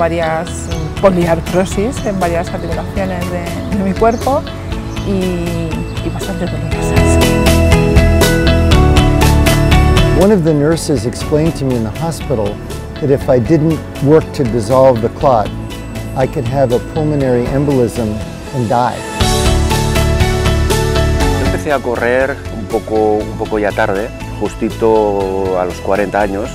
varias poliartrosis en varias articulaciones de mi cuerpo y bastante dolorosas. One of the nurses explained to me in the hospital that if I didn't work to dissolve the clot, I could have a pulmonary embolism and die. Yo empecé a correr un poco ya tarde, justito a los 40 años.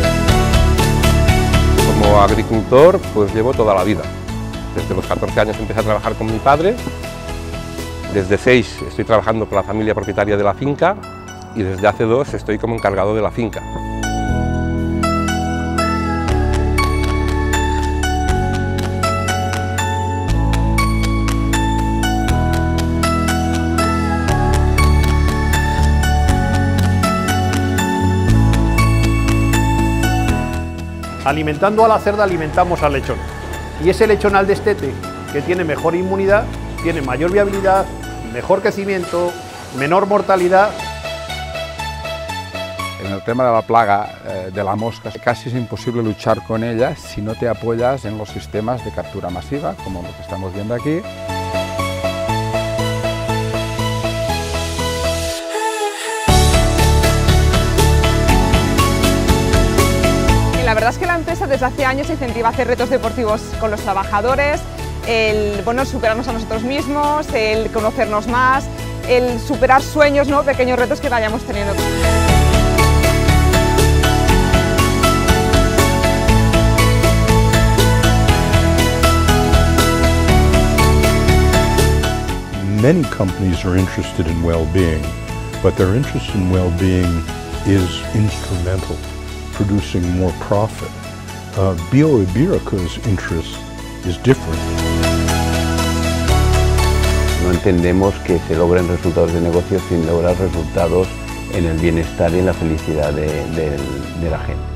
Como agricultor, pues llevo toda la vida. Desde los 14 años empecé a trabajar con mi padre. Desde 6 estoy trabajando con la familia propietaria de la finca y desde hace 2 estoy como encargado de la finca. Alimentando a la cerda alimentamos al lechón. Y ese lechón al destete, que tiene mejor inmunidad, tiene mayor viabilidad, mejor crecimiento, menor mortalidad. En el tema de la plaga de la mosca, casi es imposible luchar con ella si no te apoyas en los sistemas de captura masiva, como lo que estamos viendo aquí. La verdad es que la empresa desde hace años incentiva a hacer retos deportivos con los trabajadores, el superarnos a nosotros mismos, el conocernos más, el superar sueños, ¿no? Pequeños retos que vayamos teniendo. Many companies are interested in well-being, but their interest in well-being is instrumental, producing more profit. Bioiberica's interest is different. No entendemos que se logren resultados de negocio sin lograr resultados en el bienestar y en la felicidad de la gente.